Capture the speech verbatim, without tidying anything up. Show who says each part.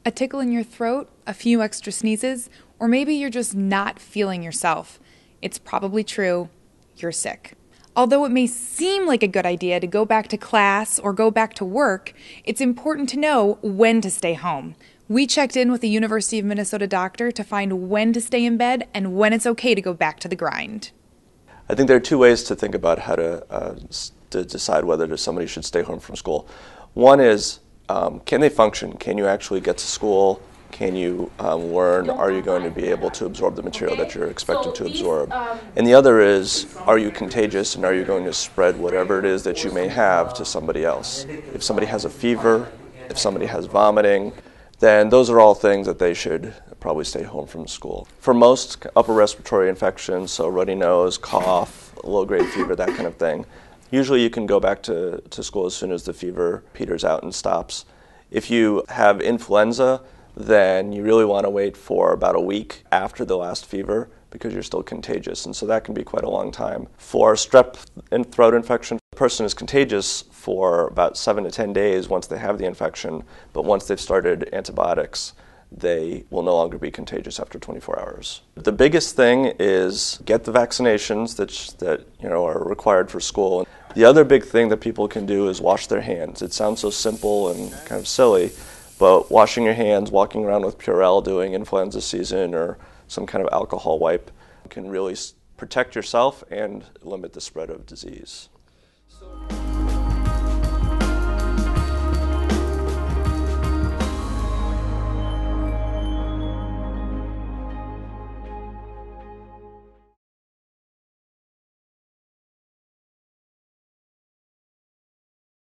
Speaker 1: A tickle in your throat, a few extra sneezes, or maybe you're just not feeling yourself. It's probably true. You're sick. Although it may seem like a good idea to go back to class or go back to work, it's important to know when to stay home. We checked in with a University of Minnesota doctor to find when to stay in bed and when it's okay to go back to the grind.
Speaker 2: I think there are two ways to think about how to, uh, to decide whether somebody should stay home from school. One is, um, can they function? Can you actually get to school? Can you um, learn? Are you going to be able to absorb the material that you're expected to absorb? And the other is, are you contagious and are you going to spread whatever it is that you may have to somebody else? If somebody has a fever, if somebody has vomiting, then those are all things that they should probably stay home from school. For most upper respiratory infections, so runny nose, cough, low-grade fever, that kind of thing, usually you can go back to, to school as soon as the fever peters out and stops. If you have influenza, then you really want to wait for about a week after the last fever because you're still contagious, and so that can be quite a long time. For strep and throat infection, the person is contagious for about seven to ten days once they have the infection, but once they've started antibiotics, they will no longer be contagious after twenty-four hours. The biggest thing is get the vaccinations that, that you know are required for school. The other big thing that people can do is wash their hands. It sounds so simple and kind of silly, but washing your hands, walking around with Purell during influenza season or some kind of alcohol wipe can really protect yourself and limit the spread of disease.